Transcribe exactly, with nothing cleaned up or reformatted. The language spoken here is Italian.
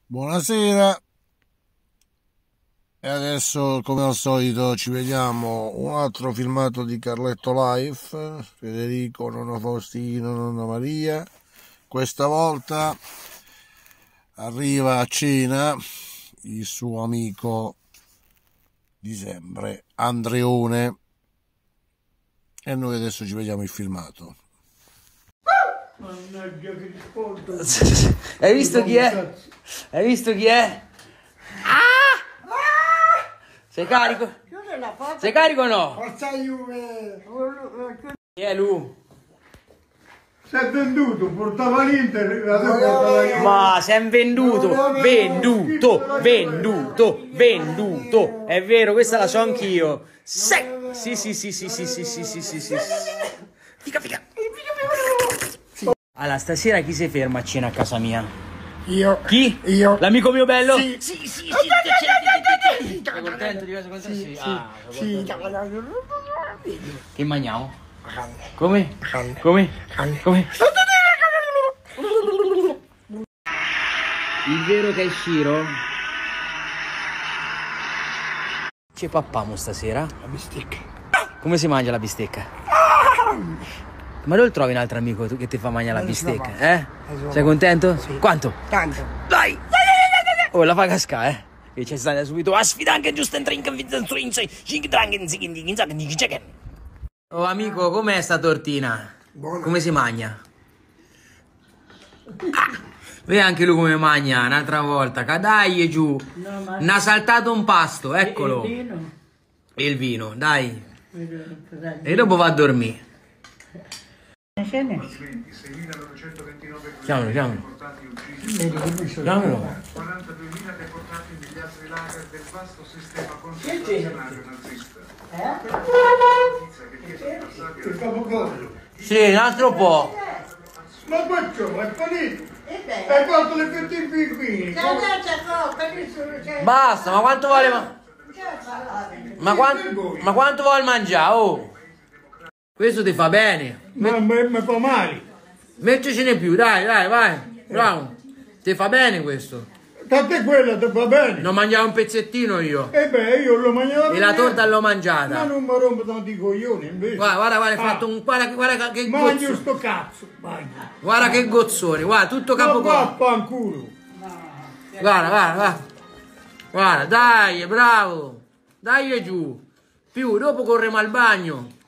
Buonasera, e adesso come al solito ci vediamo un altro filmato di Carletto Life. Federico, nonno Faustino, nonna Maria. Questa volta arriva a cena il suo amico di sempre, Andreone, e noi adesso ci vediamo il filmato. Mannaggia che sporco. Hai visto chi è? Hai visto chi è? Ah! Sei carico? Sei carico o no? Forza Juve! Chi è lui? Si è venduto, portava l'Inter, adesso porta la Juve. Ma si è venduto, venduto, venduto, venduto. È vero, questa la so anch'io. Sì, sì, sì, sì, sì, sì, sì, sì, sì, sì, sì. Fica, fica. Allora, stasera chi si ferma a cena a casa mia? Io. Chi? Io. L'amico mio bello? Sì. Sì, sì, sì. Sei contento di cosa contento? Sì. Ah, Sì. che mangiamo? Come? Come? Come? Il vero che è Shiro? Ci pappiamo stasera? La bistecca. Come si mangia la bistecca? Ma dove trovi un altro amico che ti fa mangiare la bistecca? Eh? Sei contento? Sì. Quanto? Tanto. Dai! Oh, la fa cascare, eh? Che c'è stata subito a sfida anche giusto in drink Oh amico, com'è sta tortina? Buona. Come si mangia? Ah, vedi anche lui come mangia un'altra volta. Dai giù. No, ma... N'ha saltato un pasto, eccolo. Il vino? E il vino, dai. E dopo va a dormire. Chiamalo, chiamalo. Chiamalo. quarantaduemila deportati negli altri lager del vasto sistema concentrazionario nazista. Il capocollo. Sì, un altro po'. Ma questo è finito. Hai fatto le fette pinguini. Basta, ma quanto vale ma... Ma, quanto, ma quanto vuole mangiare? Oh. Questo ti fa bene. Ma mi fa male. Mettecene più, dai, dai, vai. Bravo. Ti fa bene questo. Tante quella ti va bene. Non mangiavo un pezzettino io. E beh, io l'ho mangiato. E la torta l'ho Ma mangiata. non mi rompo tanti coglioni invece. Guarda, guarda, guarda, hai Ah. fatto un... Guarda, guarda che Mangi gozzone. sto cazzo. Mangi. Guarda che gozzone, guarda, tutto Ma capocollo. vaffanculo. Guarda, guarda, guarda. Guarda, dai, bravo. Dai giù. Più, dopo corremo al bagno.